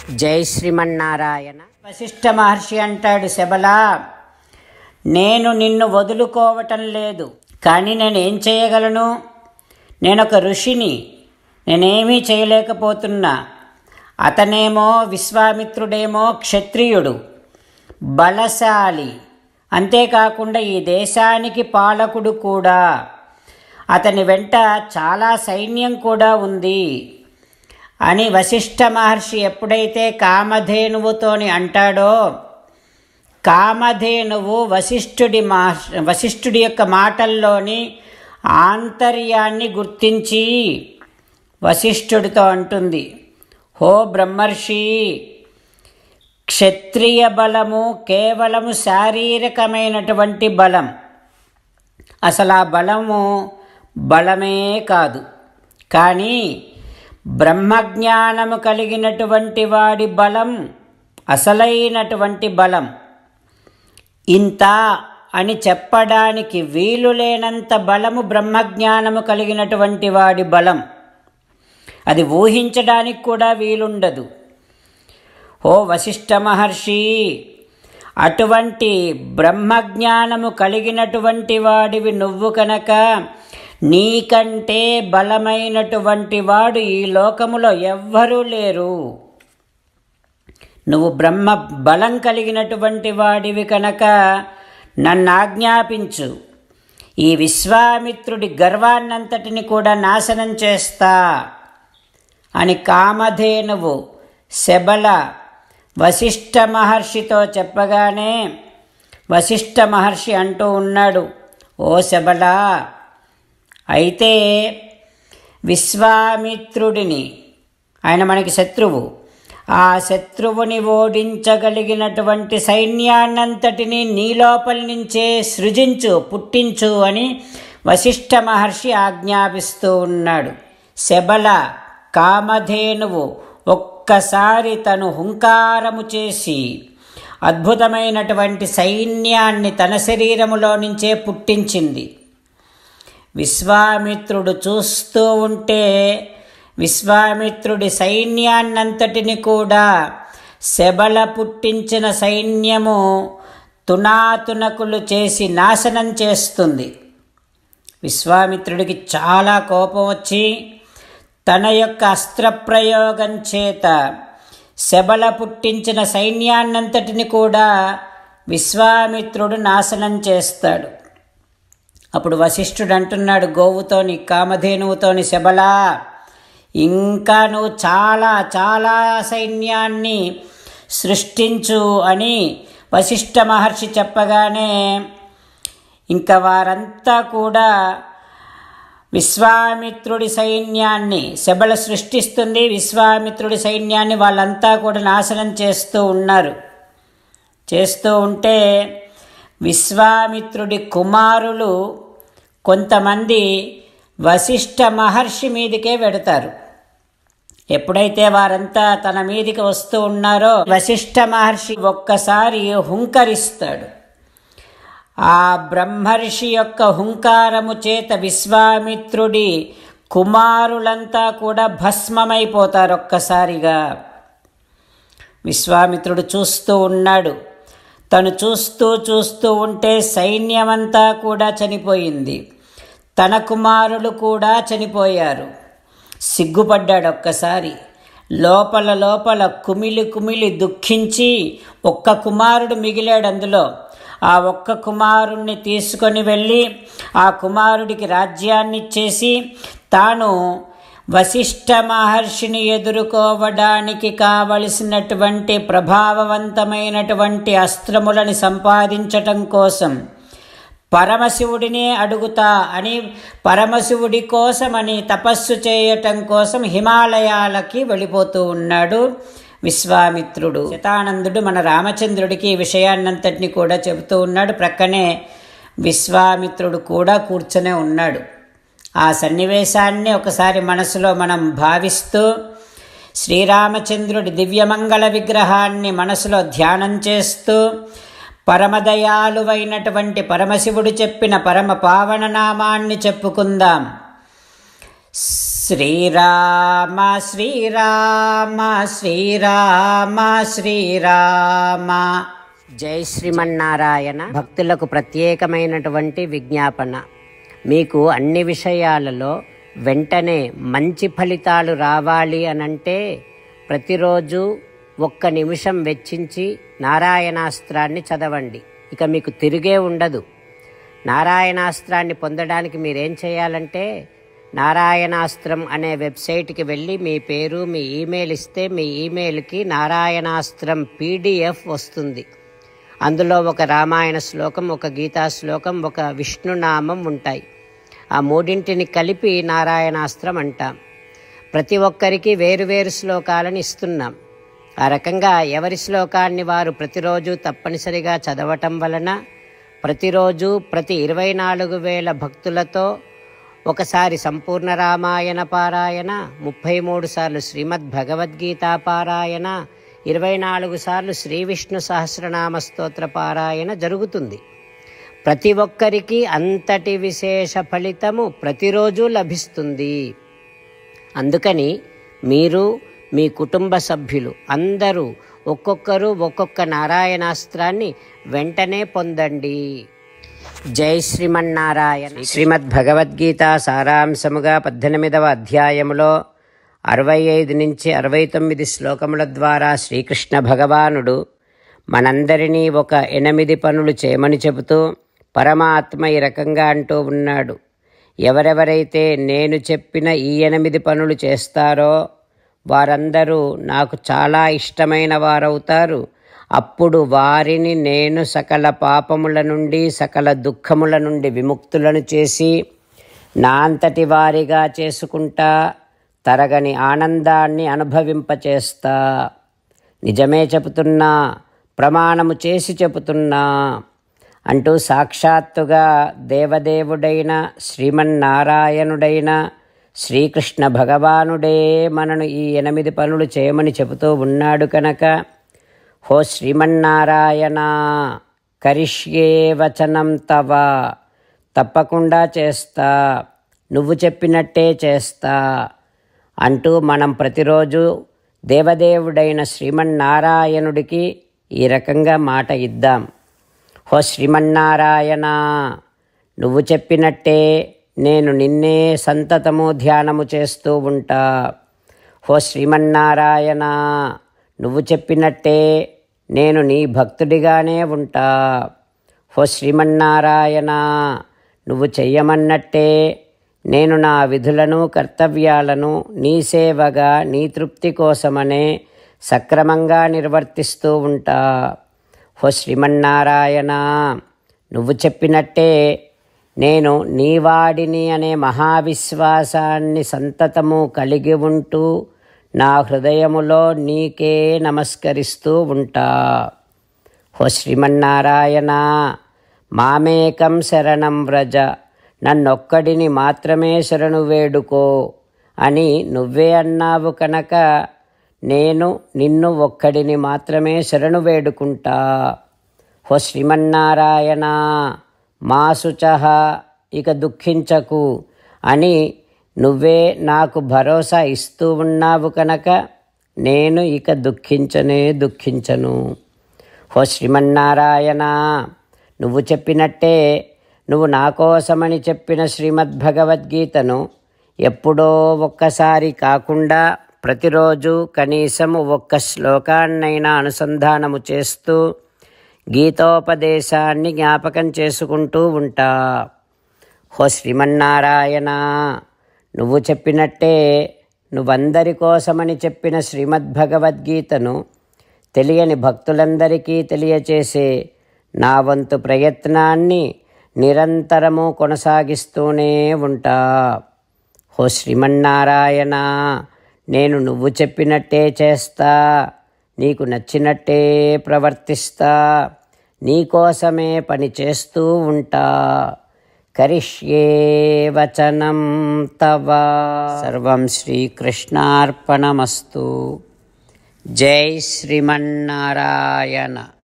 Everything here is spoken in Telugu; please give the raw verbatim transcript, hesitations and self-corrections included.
జై శ్రీమన్నారాయణ. వశిష్ఠ మహర్షి అంటాడు, శబలా, నేను నిన్ను వదులుకోవటం లేదు, కానీ నేనేం చేయగలను? నేనొక ఋషిని, నేనేమీ చేయలేకపోతున్నా. అతనేమో విశ్వామిత్రుడేమో క్షత్రియుడు, బలశాలి, అంతేకాకుండా ఈ దేశానికి పాలకుడు కూడా. అతని వెంట చాలా సైన్యం కూడా ఉంది అని వశిష్ఠ మహర్షి ఎప్పుడైతే కామధేనువుతోని అంటాడో, కామధేనువు వశిష్ఠుడి మహర్షి వశిష్ఠుడి యొక్క మాటల్లోని ఆంతర్యాన్ని గుర్తించి వశిష్ఠుడితో అంటుంది, హో బ్రహ్మర్షి, క్షత్రియ బలము కేవలము శారీరకమైనటువంటి బలం. అసలు ఆ బలము బలమే కాదు, కానీ బ్రహ్మజ్ఞానము కలిగినటువంటి వాడి బలం అసలైనటువంటి బలం. ఇంత అని చెప్పడానికి వీలు లేనంత బలము బ్రహ్మజ్ఞానము కలిగినటువంటి వాడి బలం. అది ఊహించడానికి కూడా వీలుండదు. ఓ వశిష్ఠ మహర్షి, అటువంటి బ్రహ్మజ్ఞానము కలిగినటువంటి వాడివి నువ్వు కనుక, నీకంటే బలమైనటువంటి వాడు ఈ లోకములో ఎవ్వరూ లేరు. నువ్వు బ్రహ్మ బలం కలిగినటువంటి వాడివి కనుక నన్ను ఆజ్ఞాపించు, ఈ విశ్వామిత్రుడి గర్వాన్నంతటిని కూడా నాశనం చేస్తా అని కామధేనువు శబల వశిష్ఠ మహర్షితో చెప్పగానే వశిష్ఠ మహర్షి అంటూ ఉన్నాడు, ఓ శబల, అయితే విశ్వామిత్రుడిని, ఆయన మనకి శత్రువు, ఆ శత్రువుని ఓడించగలిగినటువంటి సైన్యాన్నంతటినీ నీ లోపల నుంచే సృజించు, పుట్టించు అని వశిష్ఠ మహర్షి ఆజ్ఞాపిస్తూ ఉన్నాడు. శబల కామధేనువు ఒక్కసారి తను హుంకారము చేసి అద్భుతమైనటువంటి సైన్యాన్ని తన శరీరములో నుంచే పుట్టించింది. విశ్వామిత్రుడు చూస్తూ ఉంటే విశ్వామిత్రుడి సైన్యాన్నంతటిని కూడా శబల పుట్టించిన సైన్యము తునాతునకులు చేసి నాశనం చేస్తుంది. విశ్వామిత్రుడికి చాలా కోపం వచ్చి తన యొక్క అస్త్రప్రయోగం చేత శబల పుట్టించిన సైన్యాన్నంతటిని కూడా విశ్వామిత్రుడు నాశనం చేస్తాడు. అప్పుడు వశిష్ఠుడు అంటున్నాడు గోవుతోని, కామధేనువుతోని, శబలా, ఇంకా నువ్వు చాలా చాలా సైన్యాన్ని సృష్టించు అని వశిష్ఠ మహర్షి చెప్పగానే ఇంకా వారంతా కూడా విశ్వామిత్రుడి సైన్యాన్ని, శబల సృష్టిస్తుంది, విశ్వామిత్రుడి సైన్యాన్ని వాళ్ళంతా కూడా నాశనం చేస్తూ ఉన్నారు. చేస్తూ ఉంటే విశ్వామిత్రుడి కుమారులు కొంతమంది వశిష్ఠ మహర్షి మీదికే వెడతారు. ఎప్పుడైతే వారంతా తన మీదికి వస్తూ ఉన్నారో వశిష్ఠ మహర్షి ఒక్కసారి హుంకరిస్తాడు. ఆ బ్రహ్మర్షి యొక్క హుంకారము చేత విశ్వామిత్రుడి కుమారులంతా కూడా భస్మమైపోతారు ఒక్కసారిగా. విశ్వామిత్రుడు చూస్తూ ఉన్నాడు. తను చూస్తూ చూస్తూ ఉంటే సైన్యమంతా కూడా చనిపోయింది, తన కుమారులు కూడా చనిపోయారు. సిగ్గుపడ్డాడు ఒక్కసారి. లోపల లోపల కుమిలి కుమిలి దుఃఖించి ఒక్క కుమారుడు మిగిలాడు అందులో. ఆ ఒక్క కుమారుణ్ణి తీసుకొని వెళ్ళి ఆ కుమారుడికి రాజ్యాన్ని ఇచ్చేసి తాను వశిష్ఠ మహర్షిని ఎదుర్కోవడానికి కావలసినటువంటి ప్రభావవంతమైనటువంటి అస్త్రములను సంపాదించటం కోసం పరమశివుడినే అడుగుతా అని పరమశివుడి కోసమని తపస్సు చేయటం కోసం హిమాలయాలకి వెళ్ళిపోతూ ఉన్నాడు విశ్వామిత్రుడు. శతానందుడు మన రామచంద్రుడికి ఈ విషయాన్నంతటిని కూడా చెబుతూ ఉన్నాడు. ప్రక్కనే విశ్వామిత్రుడు కూడా కూర్చొనే ఉన్నాడు. ఆ సన్నివేశాన్ని ఒకసారి మనసులో మనం భావిస్తూ శ్రీరామచంద్రుడి దివ్యమంగళ విగ్రహాన్ని మనసులో ధ్యానం చేస్తూ పరమదయాలువైనటువంటి పరమశివుడు చెప్పిన పరమ పావన నామాన్ని చెప్పుకుందాం. శ్రీరామ శ్రీరామ శ్రీరామ శ్రీరామ. జై శ్రీమన్నారాయణ. భక్తులకు ప్రత్యేకమైనటువంటి విజ్ఞాపన. మీకు అన్ని విషయాలలో వెంటనే మంచి ఫలితాలు రావాలి అనంటే ప్రతిరోజు ఒక్క నిమిషం వెచ్చించి నారాయణాస్త్రాన్ని చదవండి. ఇక మీకు తిరిగే ఉండదు. నారాయణాస్త్రాన్ని పొందడానికి మీరేం చేయాలంటే నారాయణాస్త్రం అనే వెబ్సైట్కి వెళ్ళి మీ పేరు మీ ఈమెయిల్ ఇస్తే మీ ఈమెయిల్కి నారాయణాస్త్రం పీడిఎఫ్ వస్తుంది. అందులో ఒక రామాయణ శ్లోకం, ఒక గీతా శ్లోకం, ఒక విష్ణునామం ఉంటాయి. ఆ మూడింటిని కలిపి నారాయణాస్త్రం అంటాం. ప్రతి ఒక్కరికి వేరువేరు శ్లోకాలను ఇస్తున్నాం. ఆ రకంగా ఎవరి శ్లోకాన్ని వారు ప్రతిరోజు తప్పనిసరిగా చదవటం వలన ప్రతిరోజు ప్రతి ఇరవై నాలుగు వేల భక్తులతో ఒకసారి సంపూర్ణ రామాయణ పారాయణ, ముప్పై మూడు సార్లు శ్రీమద్ భగవద్గీత పారాయణ, ఇరవై నాలుగు సార్లు శ్రీ విష్ణు సహస్రనామ స్తోత్ర పారాయణ జరుగుతుంది. ప్రతి ఒక్కరికి అంతటి విశేష ఫలితము ప్రతిరోజు లభిస్తుంది. అందుకని మీరు మీ కుటుంబ సభ్యులు అందరూ ఒక్కొక్కరు ఒక్కొక్క నారాయణాస్త్రాన్ని వెంటనే పొందండి. జై శ్రీమన్నారాయణ. శ్రీమద్ భగవద్గీత సారాంశముగా పద్దెనిమిదవ అధ్యాయములో అరవై ఐదు నుంచి అరవై తొమ్మిది శ్లోకముల ద్వారా శ్రీకృష్ణ భగవానుడు మనందరినీ ఒక ఎనిమిది పనులు చేయమని చెబుతూ పరమాత్మ ఈ రకంగా అంటూ ఉన్నాడు. ఎవరెవరైతే నేను చెప్పిన ఈ ఎనిమిది పనులు చేస్తారో వారందరూ నాకు చాలా ఇష్టమైన వారవుతారు. అప్పుడు వారిని నేను సకల పాపముల నుండి సకల దుఃఖముల నుండి విముక్తులను చేసి నా అంతటి వారిగా చేసుకుంటా, తరగని ఆనందాన్ని అనుభవింపచేస్తా. నిజమే చెబుతున్నా, ప్రమాణము చేసి చెబుతున్నా అంటూ సాక్షాత్తుగా దేవదేవుడైన శ్రీమన్నారాయణుడైన శ్రీకృష్ణ భగవానుడే మనను ఈ ఎనిమిది పనులు చేయమని చెబుతూ ఉన్నాడు కనుక, హో శ్రీమన్నారాయణ, కరిష్యే వచనం తవ, తప్పకుండా చేస్తా, నువ్వు చెప్పినట్టే చేస్తా అంటూ మనం ప్రతిరోజు దేవదేవుడైన శ్రీమన్నారాయణుడికి ఈ రకంగా మాట ఇద్దాం. హో శ్రీమన్నారాయణ, నువ్వు చెప్పినట్టే నేను నిన్నే సంతతము ధ్యానము చేస్తూ ఉంటా. హో శ్రీమన్నారాయణ, నువ్వు చెప్పినట్టే నేను నీ భక్తుడిగానే ఉంటా. హో శ్రీమన్నారాయణ, నువ్వు చెయ్యమన్నట్టే నేను నా విధులను కర్తవ్యాలను నీ సేవగా నీ తృప్తి కోసమనే సక్రమంగా నిర్వర్తిస్తూ ఉంటా. హో శ్రీమన్నారాయణ, నువ్వు చెప్పినట్టే నేను నీవాడిని అనే మహావిశ్వాసాన్ని సంతతము కలిగి ఉంటూ నా హృదయములో నీకే నమస్కరిస్తూ ఉంటా. హో శ్రీమన్నారాయణ, మామేకం శరణం వ్రజ, నన్నొక్కడిని మాత్రమే శరణు వేడుకో అని నువ్వే అన్నావు కనుక నేను నిన్ను ఒక్కడిని మాత్రమే శరణు వేడుకుంటా. హో శ్రీమన్నారాయణ, మా శుచః, ఇక దుఃఖించకు అని నువ్వే నాకు భరోసా ఇస్తూ ఉన్నావు కనుక నేను ఇక దుఃఖించనే దుఃఖించను. హో శ్రీమన్నారాయణ, నువ్వు చెప్పినట్టే నువ్వు నా కోసమని చెప్పిన శ్రీమద్భగవద్గీతను ఎప్పుడో ఒక్కసారి కాకుండా ప్రతిరోజు కనీసం ఒక్క శ్లోకాన్నైనా అనుసంధానము చేస్తూ గీతోపదేశాన్ని జ్ఞాపకం చేసుకుంటూ ఉంటా. హో శ్రీమన్నారాయణ, నువ్వు చెప్పినట్టే నువ్వందరి కోసమని చెప్పిన శ్రీమద్భగవద్గీతను తెలియని భక్తులందరికీ తెలియచేసే నా వంతు ప్రయత్నాన్ని నిరంతరము కొనసాగిస్తూనే ఉంటా. హో శ్రీమన్నారాయణ, నేను నువ్వు చెప్పినట్టే చేస్తా, నీకు నచ్చినట్టే ప్రవర్తిస్తా, నీకోసమే పని చేస్తూ ఉంటా. కరిష్యే వచనం తవ. సర్వం శ్రీకృష్ణార్పణమస్తు. జై శ్రీమన్నారాయణ.